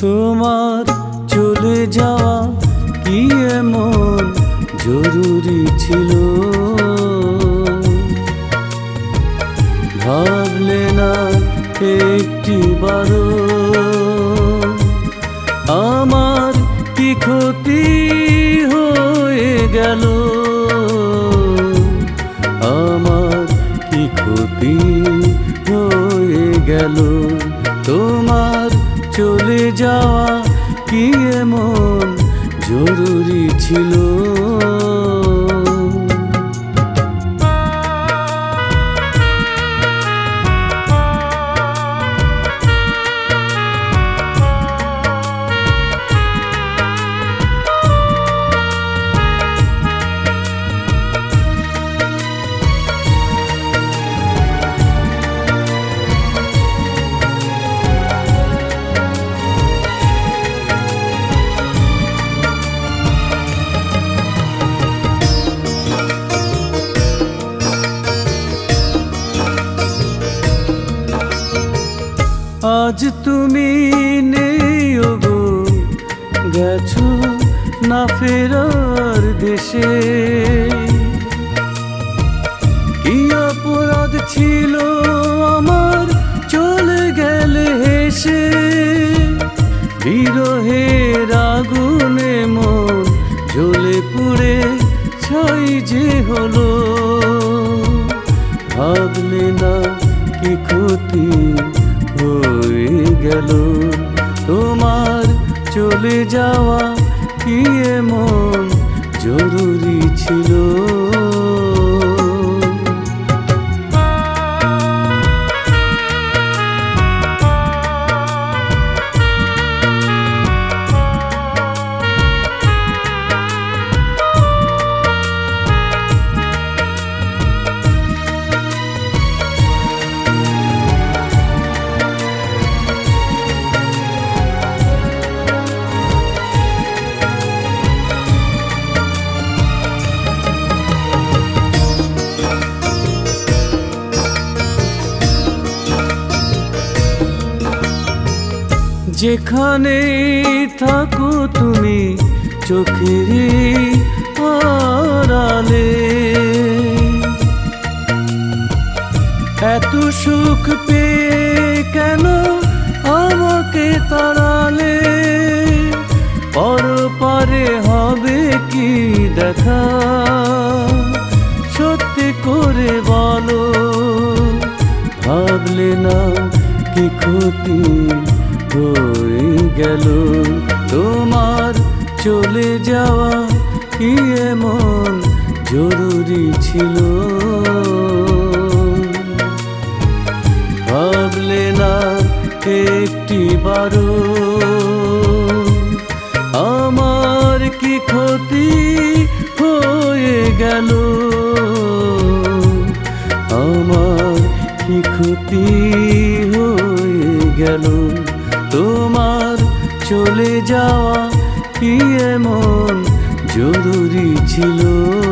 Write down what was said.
তোমার চলে যাওয়া কি এমন জরুরি ছিল? ভাবলে না একটিবারও আমার কি ক্ষতি হয়ে গেল? আমার কি ক্ষতি হয়ে গেল? তোমার চলে যাওয়া কি এমন জরুরি ছিল? আজ তুমি নেই ওগো, গেছো না ফেরার দেশে। কি অপরাধ ছিল আমার চলে গেলে হেসে? বিরহের আগুনে মন জ্বলে পুড়ে ছাই যে হলো। ভাবলে না কি ক্ষতি হয়ে গেল? তোমার চলে যাওয়া কি এমন জরুরি ছিল? যেখানে থাকো তুমি চোখের আড়ালে, এত সুখ পেয়ে কেন আমাকে তাড়ালে? পরপারে হবে কি দেখা, সত্যি করে বলো। ভাবলে না কি ক্ষতি হয়ে গেল? তোমার চলে যাওয়া কি এমন জরুরি ছিল? ভাবলে না একটিবারও আমার কি ক্ষতি হয়ে গেল? আমার কি ক্ষতি হয়ে গেল? তোমার চলে যাওয়া কি এমন জরুরি ছিল?